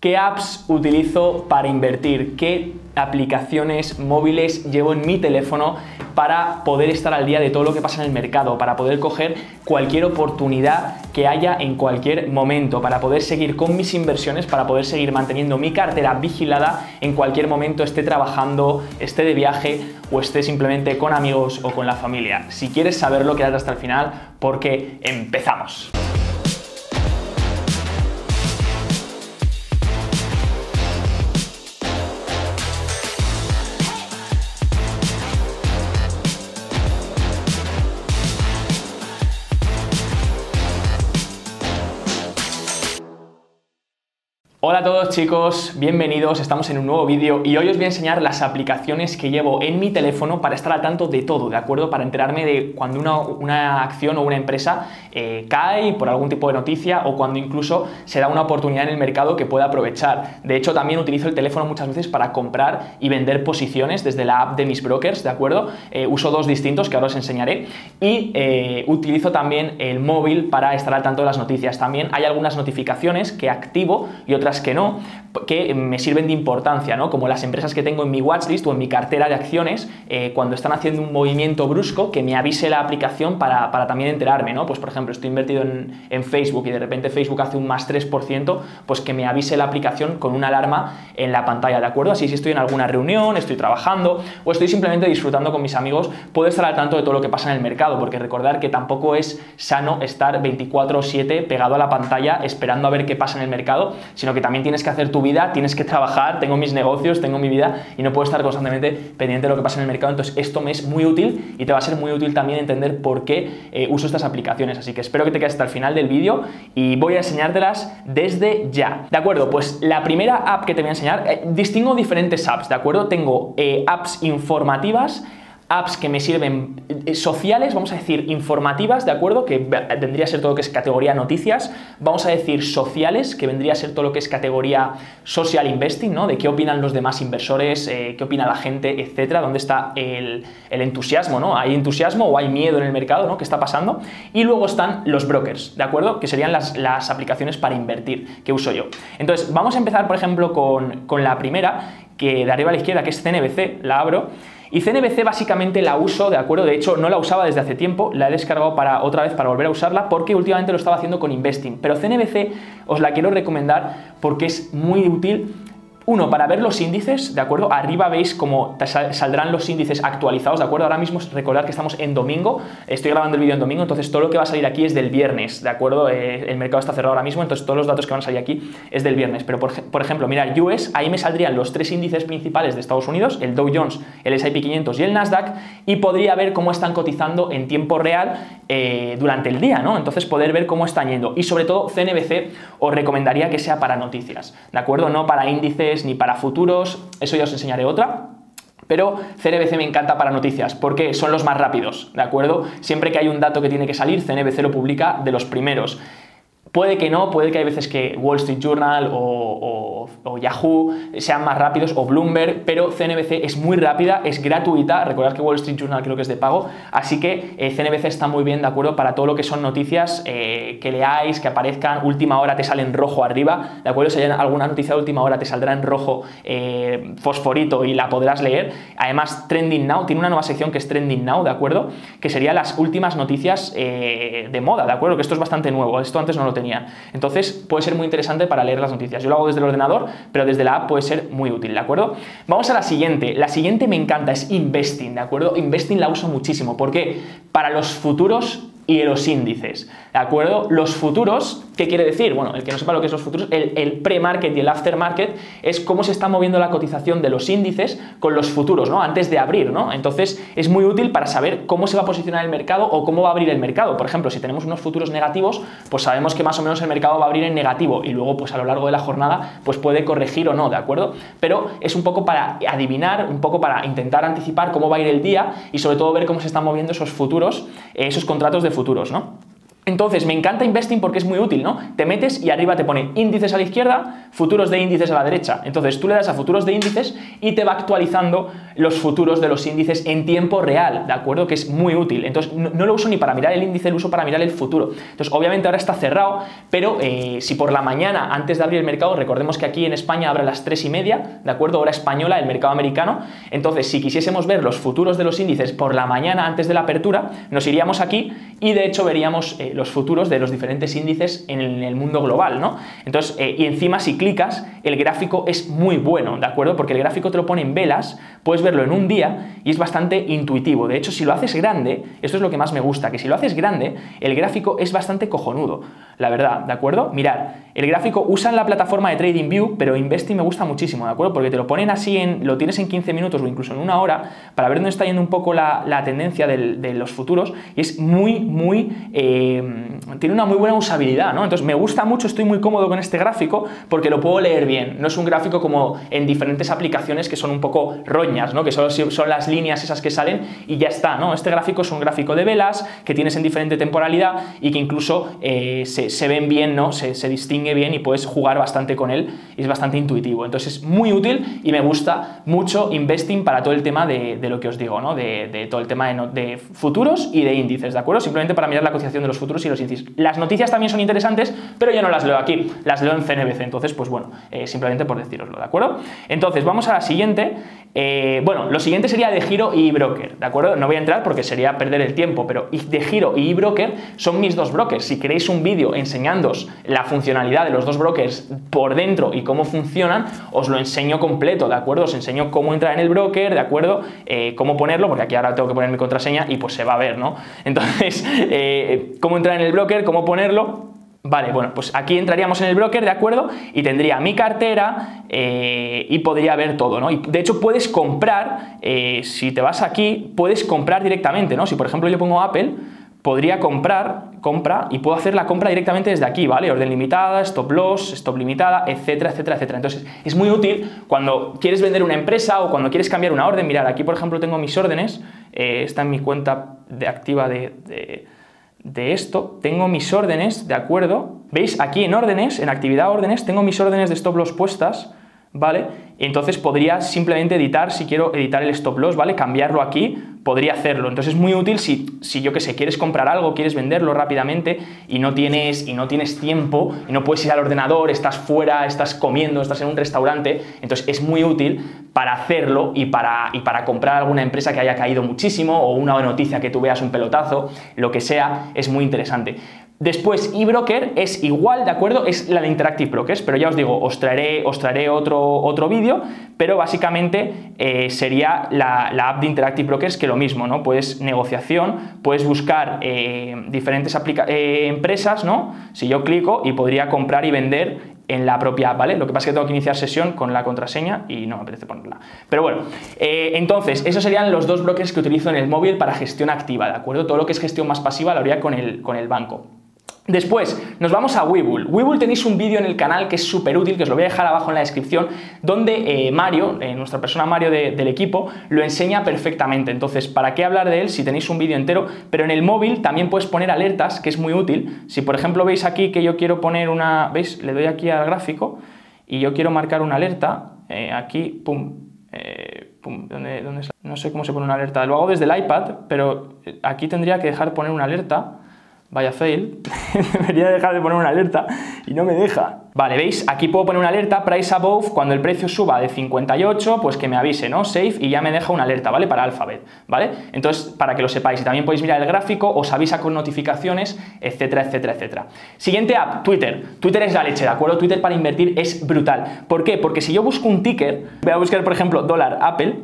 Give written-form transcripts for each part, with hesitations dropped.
¿Qué apps utilizo para invertir? ¿Qué aplicaciones móviles llevo en mi teléfono para poder estar al día de todo lo que pasa en el mercado, para poder coger cualquier oportunidad que haya en cualquier momento, para poder seguir con mis inversiones, para poder seguir manteniendo mi cartera vigilada en cualquier momento, esté trabajando, esté de viaje o esté simplemente con amigos o con la familia? Si quieres saberlo, quédate hasta el final porque empezamos. Hola a todos chicos, bienvenidos, estamos en un nuevo vídeo y hoy os voy a enseñar las aplicaciones que llevo en mi teléfono para estar al tanto de todo, ¿de acuerdo? Para enterarme de cuando una acción o una empresa cae por algún tipo de noticia o cuando incluso se da una oportunidad en el mercado que pueda aprovechar. De hecho, también utilizo el teléfono muchas veces para comprar y vender posiciones desde la app de mis brokers, ¿de acuerdo? Uso dos distintos que ahora os enseñaré y utilizo también el móvil para estar al tanto de las noticias. También hay algunas notificaciones que activo y otras que no, que me sirven de importancia, ¿no? Como las empresas que tengo en mi watchlist o en mi cartera de acciones, cuando están haciendo un movimiento brusco, que me avise la aplicación para también enterarme, ¿no? Pues por ejemplo, estoy invertido en Facebook y de repente Facebook hace un más 3%, pues que me avise la aplicación con una alarma en la pantalla, ¿de acuerdo? Así si estoy en alguna reunión, estoy trabajando o estoy simplemente disfrutando con mis amigos, puedo estar al tanto de todo lo que pasa en el mercado, porque recordar que tampoco es sano estar 24/7 pegado a la pantalla esperando a ver qué pasa en el mercado, sino que también tienes que hacer tu vida, tienes que trabajar, tengo mis negocios, tengo mi vida y no puedo estar constantemente pendiente de lo que pasa en el mercado. Entonces esto me es muy útil y te va a ser muy útil también entender por qué uso estas aplicaciones, así que espero que te quedes hasta el final del vídeo y voy a enseñártelas desde ya, ¿de acuerdo? Pues la primera app que te voy a enseñar, distingo diferentes apps, ¿de acuerdo? Tengo apps informativas, apps que me sirven sociales, vamos a decir informativas, ¿de acuerdo? Que vendría a ser todo lo que es categoría noticias. Vamos a decir sociales, que vendría a ser todo lo que es categoría social investing, ¿no? De qué opinan los demás inversores, qué opina la gente, etcétera. ¿Dónde está el entusiasmo, ¿no? ¿Hay entusiasmo o hay miedo en el mercado, ¿no? ¿Qué está pasando? Y luego están los brokers, ¿de acuerdo? Que serían las aplicaciones para invertir que uso yo. Entonces, vamos a empezar, por ejemplo, con la primera, que de arriba a la izquierda, que es CNBC, la abro. Y CNBC básicamente la uso, ¿de acuerdo? De hecho, no la usaba desde hace tiempo, la he descargado otra vez para volver a usarla porque últimamente lo estaba haciendo con Investing. Pero CNBC os la quiero recomendar porque es muy útil. Uno, para ver los índices, ¿de acuerdo? Arriba veis cómo saldrán los índices actualizados, ¿de acuerdo? Ahora mismo recordad que estamos en domingo, estoy grabando el vídeo en domingo, entonces todo lo que va a salir aquí es del viernes, ¿de acuerdo? El mercado está cerrado ahora mismo, entonces todos los datos que van a salir aquí es del viernes. Pero por ejemplo, mira, el US, ahí me saldrían los tres índices principales de Estados Unidos, el Dow Jones, el S&P 500 y el Nasdaq, y podría ver cómo están cotizando en tiempo real durante el día, ¿no? Entonces poder ver cómo están yendo. Y sobre todo CNBC os recomendaría que sea para noticias, ¿de acuerdo? No para índices ni para futuros, eso ya os enseñaré otra. Pero CNBC me encanta para noticias porque son los más rápidos, ¿de acuerdo? Siempre que hay un dato que tiene que salir, CNBC lo publica de los primeros. Puede que no, puede que hay veces que Wall Street Journal o Yahoo sean más rápidos o Bloomberg, pero CNBC es muy rápida, es gratuita. Recordad que Wall Street Journal creo que es de pago, así que CNBC está muy bien, ¿de acuerdo? Para todo lo que son noticias que leáis, que aparezcan, última hora te sale en rojo arriba, ¿de acuerdo? Si hay alguna noticia de última hora te saldrá en rojo fosforito y la podrás leer. Además, Trending Now, tiene una nueva sección que es Trending Now, ¿de acuerdo? Que serían las últimas noticias de moda, ¿de acuerdo? Que esto es bastante nuevo, esto antes no lo tenía. Entonces puede ser muy interesante para leer las noticias. Yo lo hago desde el ordenador, pero desde la app puede ser muy útil, ¿de acuerdo? Vamos a la siguiente. La siguiente me encanta, es Investing, ¿de acuerdo? Investing la uso muchísimo. ¿Por qué? Para los futuros y los índices, ¿de acuerdo? Los futuros, ¿qué quiere decir? Bueno, el que no sepa lo que es los futuros, el pre-market y el aftermarket es cómo se está moviendo la cotización de los índices con los futuros, ¿no? Antes de abrir, ¿no? Entonces es muy útil para saber cómo se va a posicionar el mercado o cómo va a abrir el mercado. Por ejemplo, si tenemos unos futuros negativos, pues sabemos que más o menos el mercado va a abrir en negativo y luego pues a lo largo de la jornada pues puede corregir o no, ¿de acuerdo? Pero es un poco para adivinar, un poco para intentar anticipar cómo va a ir el día y sobre todo ver cómo se están moviendo esos futuros, esos contratos de futuros, ¿no? Entonces, me encanta Investing porque es muy útil, ¿no? Te metes y arriba te pone índices a la izquierda, futuros de índices a la derecha. Entonces, tú le das a futuros de índices y te va actualizando los futuros de los índices en tiempo real, ¿de acuerdo? Que es muy útil. Entonces, no lo uso ni para mirar el índice, lo uso para mirar el futuro. Entonces, obviamente ahora está cerrado, pero si por la mañana, antes de abrir el mercado, recordemos que aquí en España abre a las 3:30, ¿de acuerdo? Hora española, el mercado americano. Entonces, si quisiésemos ver los futuros de los índices por la mañana antes de la apertura, nos iríamos aquí y de hecho veríamos los futuros de los diferentes índices en el mundo global, ¿no? Entonces, y encima si clicas, el gráfico es muy bueno, ¿de acuerdo? Porque el gráfico te lo pone en velas, puedes verlo en un día y es bastante intuitivo. De hecho, si lo haces grande, esto es lo que más me gusta, que si lo haces grande, el gráfico es bastante cojonudo, la verdad, ¿de acuerdo? Mirad, el gráfico usan la plataforma de TradingView, pero Investing me gusta muchísimo, ¿de acuerdo? Porque te lo ponen así, lo tienes en 15 minutos o incluso en una hora, para ver dónde está yendo un poco la tendencia de los futuros, y es tiene una muy buena usabilidad, ¿no? Entonces me gusta mucho, estoy muy cómodo con este gráfico porque lo puedo leer bien. No es un gráfico como en diferentes aplicaciones que son un poco roñas, ¿no? Que solo son las líneas esas que salen y ya está, ¿no? Este gráfico es un gráfico de velas que tienes en diferente temporalidad y que incluso se ven bien, ¿no? Se distingue bien y puedes jugar bastante con él y es bastante intuitivo. Entonces es muy útil y me gusta mucho Investing para todo el tema de lo que os digo, ¿no? De todo el tema de futuros y de índices, ¿de acuerdo? Simplemente para mirar la cotización de los futuros y los índices. Las noticias también son interesantes, pero yo no las leo aquí, las leo en CNBC, entonces pues bueno, simplemente por deciroslo, ¿de acuerdo? Entonces vamos a la siguiente. Bueno, lo siguiente sería DeGiro y eBroker, ¿de acuerdo? No voy a entrar porque sería perder el tiempo, pero DeGiro y eBroker son mis dos brokers. Si queréis un vídeo enseñándoos la funcionalidad de los dos brokers por dentro y cómo funcionan, os lo enseño completo, ¿de acuerdo? Os enseño cómo entrar en el broker, ¿de acuerdo? Cómo ponerlo, porque aquí ahora tengo que poner mi contraseña y pues se va a ver, ¿no? Entonces, cómo entrar en el broker, cómo ponerlo. Vale, bueno, pues aquí entraríamos en el broker, ¿de acuerdo? Y tendría mi cartera y podría ver todo, ¿no? Y de hecho puedes comprar, si te vas aquí, puedes comprar directamente, ¿no? Si por ejemplo yo pongo Apple, podría compra, y puedo hacer la compra directamente desde aquí, ¿vale? Orden limitada, stop loss, stop limitada, etcétera, etcétera, etcétera. Entonces, es muy útil cuando quieres vender una empresa o cuando quieres cambiar una orden. Mirad, aquí por ejemplo tengo mis órdenes, está en mi cuenta activa de esto, tengo mis órdenes, ¿de acuerdo? ¿Veis? Aquí en órdenes, en actividad órdenes, tengo mis órdenes de stop loss puestas, ¿vale? Entonces podría simplemente editar, si quiero editar el stop loss, ¿vale? Cambiarlo aquí, podría hacerlo. Entonces es muy útil si yo que sé, quieres comprar algo, quieres venderlo rápidamente y no tienes tiempo y no puedes ir al ordenador, estás fuera, estás comiendo, estás en un restaurante. Entonces es muy útil para hacerlo y para comprar alguna empresa que haya caído muchísimo o una noticia que tú veas un pelotazo, lo que sea, es muy interesante. Después, eBroker es igual, ¿de acuerdo? Es la de Interactive Brokers, pero ya os digo, os traeré otro vídeo, pero básicamente sería la app de Interactive Brokers, que lo mismo, ¿no? Puedes negociación, puedes buscar diferentes empresas, ¿no? Si yo clico y podría comprar y vender en la propia app, ¿vale? Lo que pasa es que tengo que iniciar sesión con la contraseña y no me apetece ponerla. Pero bueno, entonces, esos serían los dos brokers que utilizo en el móvil para gestión activa, ¿de acuerdo? Todo lo que es gestión más pasiva lo haría con el banco. Después nos vamos a Webull. Webull tenéis un vídeo en el canal que es súper útil, que os lo voy a dejar abajo en la descripción, donde Mario, nuestra persona Mario del equipo, lo enseña perfectamente. Entonces, ¿para qué hablar de él si tenéis un vídeo entero? Pero en el móvil también puedes poner alertas, que es muy útil. Si por ejemplo veis aquí que yo quiero poner una... ¿Veis? Le doy aquí al gráfico y yo quiero marcar una alerta. Aquí, pum. ¿Dónde está? No sé cómo se pone una alerta. Lo hago desde el iPad, pero aquí tendría que dejar de poner una alerta. Vaya fail, debería dejar de poner una alerta y no me deja. Vale, ¿veis? Aquí puedo poner una alerta, price above, cuando el precio suba de 58, pues que me avise, ¿no? Save y ya me deja una alerta, ¿vale? Para Alphabet, ¿vale? Entonces, para que lo sepáis, y también podéis mirar el gráfico, os avisa con notificaciones, etcétera, etcétera, etcétera. Siguiente app, Twitter. Twitter es la leche, ¿de acuerdo? Twitter para invertir es brutal. ¿Por qué? Porque si yo busco un ticker, voy a buscar, por ejemplo, dólar Apple,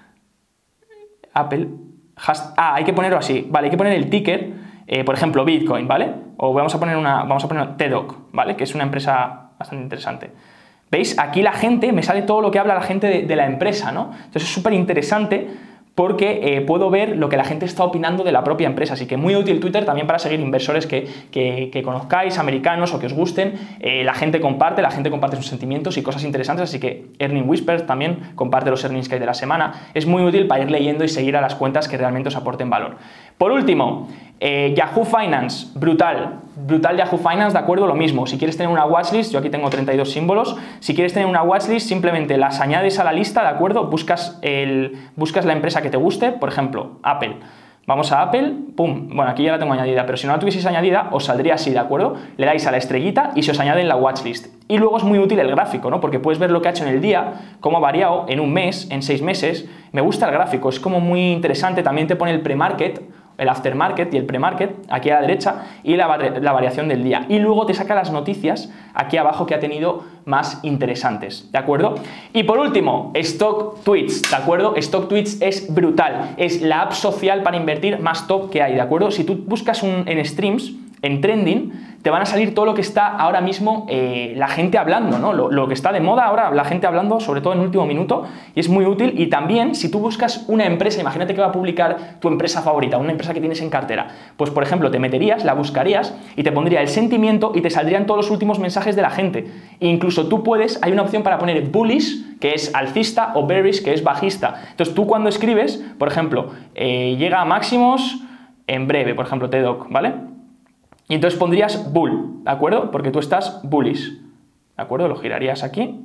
hay que ponerlo así, vale, hay que poner el ticker. Por ejemplo, Bitcoin, ¿vale? O vamos a poner TEDOC, ¿vale? Que es una empresa bastante interesante. ¿Veis? Aquí la gente, me sale todo lo que habla la gente de la empresa, ¿no? Entonces es súper interesante porque puedo ver lo que la gente está opinando de la propia empresa. Así que muy útil Twitter también para seguir inversores que conozcáis, americanos o que os gusten. La gente comparte sus sentimientos y cosas interesantes, así que Earning Whispers también comparte los earnings que hay de la semana. Es muy útil para ir leyendo y seguir a las cuentas que realmente os aporten valor. Por último, Yahoo Finance, brutal Yahoo Finance, ¿de acuerdo? Lo mismo, si quieres tener una watchlist, yo aquí tengo 32 símbolos, si quieres tener una watchlist simplemente las añades a la lista, ¿de acuerdo? Buscas la empresa que te guste, por ejemplo, Apple. Vamos a Apple, pum, bueno, aquí ya la tengo añadida, pero si no la tuvieseis añadida, os saldría así, ¿de acuerdo? Le dais a la estrellita y se os añade en la watchlist. Y luego es muy útil el gráfico, ¿no? Porque puedes ver lo que ha hecho en el día, cómo ha variado en un mes, en 6 meses. Me gusta el gráfico, es como muy interesante. También te pone el pre-market, el aftermarket y el pre-market, aquí a la derecha, y la variación del día. Y luego te saca las noticias aquí abajo que ha tenido más interesantes, ¿de acuerdo? Y por último, Stock Tweets, ¿de acuerdo? Stock Tweets es brutal, es la app social para invertir más top que hay, ¿de acuerdo? Si tú buscas en streams, en trending, te van a salir todo lo que está ahora mismo la gente hablando, ¿no? Lo que está de moda ahora, la gente hablando, sobre todo en último minuto, y es muy útil. Y también, si tú buscas una empresa, imagínate que va a publicar tu empresa favorita, una empresa que tienes en cartera, pues por ejemplo, te meterías, la buscarías y te pondría el sentimiento y te saldrían todos los últimos mensajes de la gente. E incluso tú hay una opción para poner bullish, que es alcista, o bearish, que es bajista. Entonces tú cuando escribes, por ejemplo, llega a máximos en breve, por ejemplo, TEDoc, ¿vale? Y entonces pondrías bull, ¿de acuerdo? Porque tú estás bullish, ¿de acuerdo? Lo girarías aquí.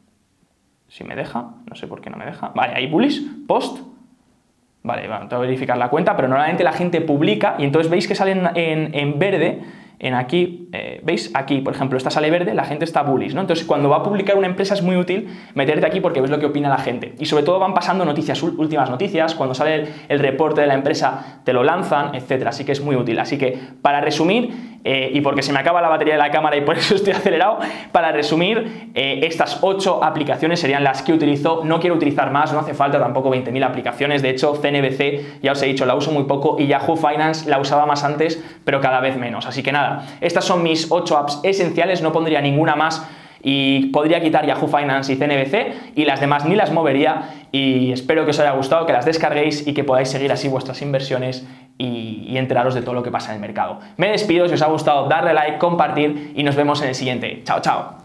Si me deja, no sé por qué no me deja. Vale, ahí bullish, post. Vale, bueno, tengo que verificar la cuenta, pero normalmente la gente publica y entonces veis que salen en verde, en aquí, ¿veis? Aquí, por ejemplo, esta sale verde, la gente está bullish, ¿no? Entonces, cuando va a publicar una empresa es muy útil meterte aquí porque ves lo que opina la gente. Y sobre todo van pasando noticias, últimas noticias, cuando sale el reporte de la empresa te lo lanzan, etcétera. Así que es muy útil. Así que, para resumir, y porque se me acaba la batería de la cámara y por eso estoy acelerado, para resumir, estas 8 aplicaciones serían las que utilizo. No quiero utilizar más, no hace falta tampoco 20.000 aplicaciones. De hecho, CNBC, ya os he dicho, la uso muy poco, y Yahoo Finance la usaba más antes, pero cada vez menos. Así que nada, estas son mis 8 apps esenciales, no pondría ninguna más y podría quitar Yahoo Finance y CNBC y las demás ni las movería. Y espero que os haya gustado, que las descarguéis y que podáis seguir así vuestras inversiones y enteraros de todo lo que pasa en el mercado. Me despido, si os ha gustado darle like, compartir y nos vemos en el siguiente. Chao, chao.